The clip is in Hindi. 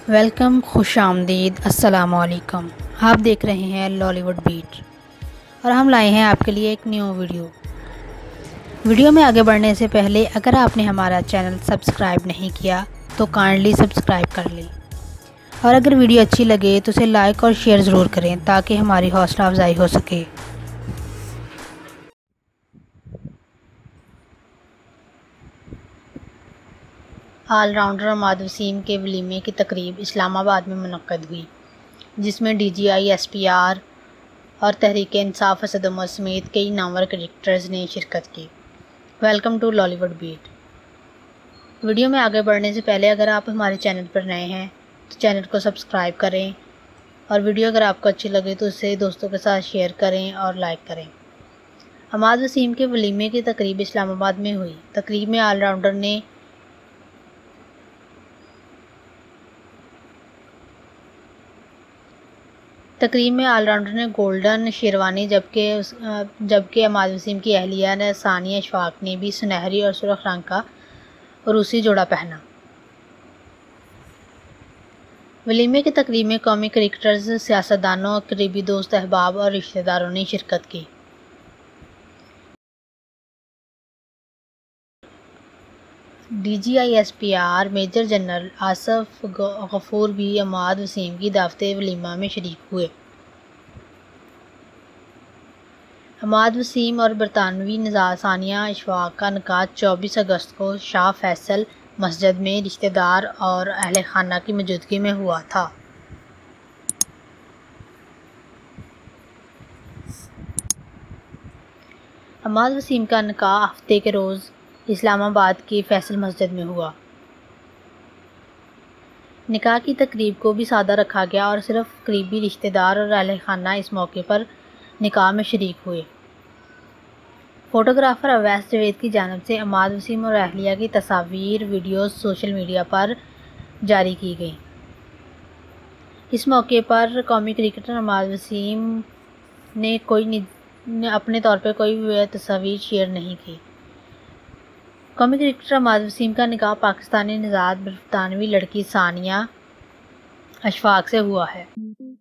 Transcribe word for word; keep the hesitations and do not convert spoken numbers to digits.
वेलकम, खुश आमदीद, अस्सलाम वालेकुम। आप देख रहे हैं लॉलीवुड बीट और हम लाए हैं आपके लिए एक न्यू वीडियो। वीडियो में आगे बढ़ने से पहले अगर आपने हमारा चैनल सब्सक्राइब नहीं किया तो काइंडली सब्सक्राइब कर लें और अगर वीडियो अच्छी लगे तो उसे लाइक और शेयर ज़रूर करें ताकि हमारी हौसला अफजाई हो सके। ऑलराउंडर इमाद वसीम के वलीमे की तकरीब इस्लामाबाद में मुनक्कद हुई, जिसमें D G I, S P R और तहरीक इंसाफ हसन उमर समेत कई नामवर क्रिकेटर्स ने शिरकत की। Welcome to Lollywood beat. Video में आगे बढ़ने से पहले अगर आप हमारे चैनल पर नए हैं तो चैनल को सब्सक्राइब करें और वीडियो अगर आपको अच्छी लगे तो उसे दोस्तों के साथ शेयर करें और लाइक करें। इमाद वसीम के वलीमे की तकरीब इस्लामाबाद में हुई। तकरीब में ऑलराउंडर ने तकरीब में ऑलराउंडर ने गोल्डन शेरवानी जबकि जबकि इमाद वसीम की अहलिया ने सानिया इशफाक ने भी सुनहरी और सुर्ख रंग का रूसी जोड़ा पहना। वलीमे की तकरीब में कौमी क्रिकेटर्स, सियासतदानों, करीबी दोस्त, अहबाब और रिश्तेदारों ने शिरकत की। D G I S P R major general Asif Ghafoor भी इमाद वसीम की दावत वलीमा में शरीक हुए। इमाद वसीम और बरतानवी नज़ार सानिया इशफाक का निकाह चौबीस अगस्त को शाह फैसल मस्जिद में रिश्तेदार और अहले खाना की मौजूदगी में हुआ था। इमाद वसीम का निकाह हफ्ते के रोज़ इस्लामाबाद की फैसल मस्जिद में हुआ। निकाह की तकरीब को भी सादा रखा गया और सिर्फ करीबी रिश्तेदार और अहले खाना इस मौके पर निकाह में शरीक हुए। फ़ोटोग्राफ़र ओवैस की जानिब से इमाद वसीम और अहलिया की तस्वीर वीडियोस सोशल मीडिया पर जारी की गई। इस मौके पर कौमी क्रिकेटर इमाद वसीम ने कोई ने अपने तौर पर कोई तस्वीर शेयर नहीं की। कौमी क्रिकेटर इमाद वसीम का निकाह पाकिस्तानी निजात बरतानवी लड़की सानिया इशफाक से हुआ है।